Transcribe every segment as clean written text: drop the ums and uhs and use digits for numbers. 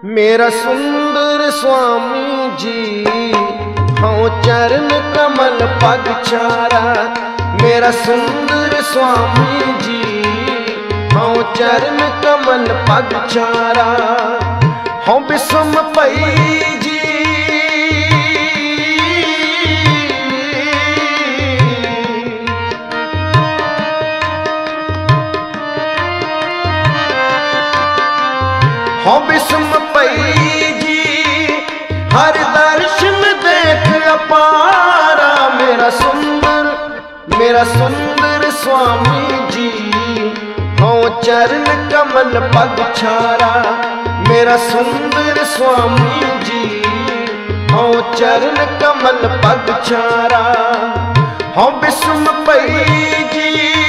मेरा सुंदर स्वामी जी हाँ चरण कमल पग छारा। मेरा सुंदर स्वामी जी हाँ चरण कमल पग छारा। हाँ विषम पई जी हाँ विषम पई जी हर दर्शन देख अपारा। मेरा सुंदर स्वामी जी हाँ चरण कमल पग छारा। मेरा सुंदर स्वामी जी हाँ चरण कमल पग छारा। हाँ विषम पई जी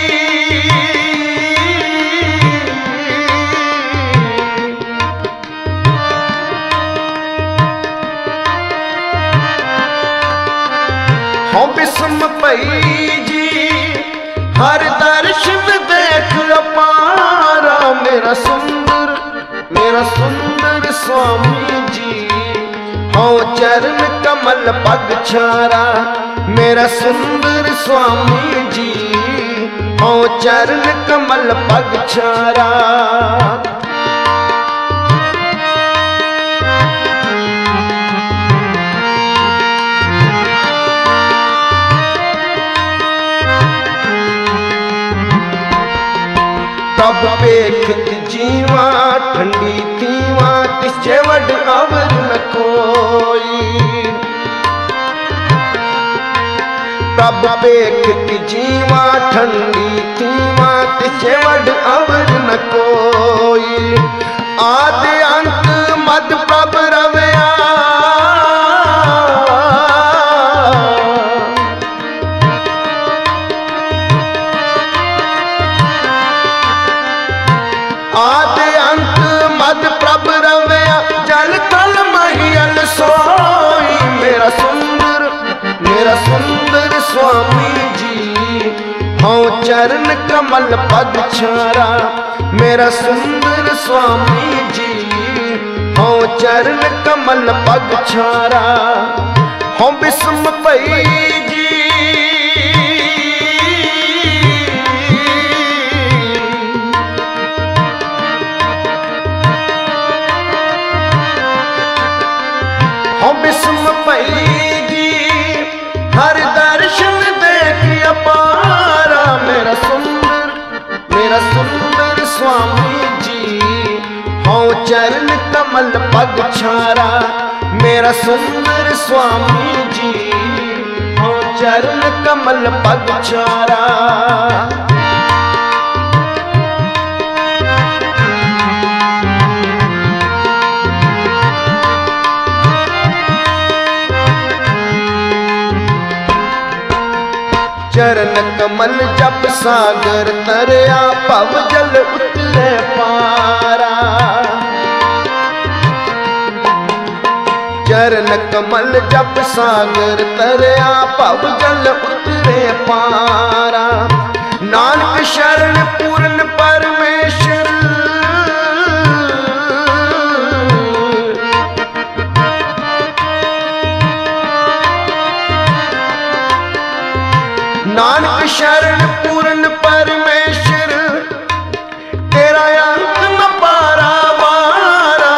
हाँ विषम पई जी हर दर्शन देख अपारा। मेरा सुंदर स्वामी जी हाँ चरण कमल पग छारा। मेरा सुंदर स्वामी जी हाँ चरण कमल पग छारा। तब पेखत जीवा ठंडी थीवा तिसे वड अवर न कोई। तब पेखत जीवा ठंडी थीवा तिसे वड अवर न कोई। आदि अंत मद प्रभ रवया आदि अंत मद प्रभ रवया जल थल महियल सोई। मेरा सुंदर स्वामी जी हाँ चरण कमल पग छारा। मेरा सुंदर स्वामी जी हाँ चरण कमल पग छारा। हाँ विषम पई जी हाँ विषम पई जी हर दर्शन देख अपारा। मेरा सुंदर स्वामी जी हाँ चरण कमल पग छारा। मेरा सुंदर स्वामी जी हाँ चरण कमल पग छारा। चरण कमल जप सागर तरया पव जल उतरे पारा। चरण कमल जप सागर तरया पव जल उतरे पारा। नानक शरण पूर्ण परमेश्वर नानक शरण पूर्ण परमेश्वर तेरा अंत न पारा वारा।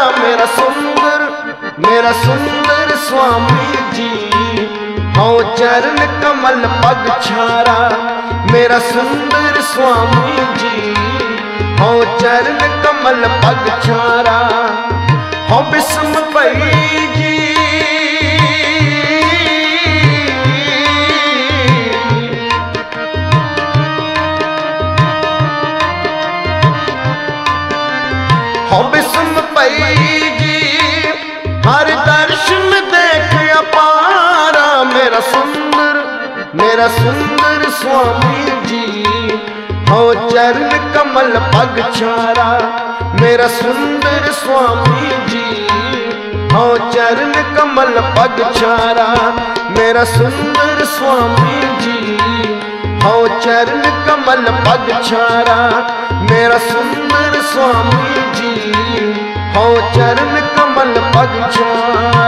मेरा सुंदर स्वामी जी हाँ चरण कमल पग छारा। मेरा सुंदर स्वामी जी हाँ चरण कमल पग छारा। हाँ विषम पई जी हाँ विषम पई जी हर दर्शन देख अपारा। मेरा सुंदर स्वामी जी हाँ चरण कमल पग छारा। मेरा सुंदर स्वामी जी हाँ चरण कमल पग छारा। मेरा सुंदर स्वामी जी हाँ चरण कमल पग छारा। मेरा सुंदर स्वामी जी हाँ चरण कमल कमल पग छारा।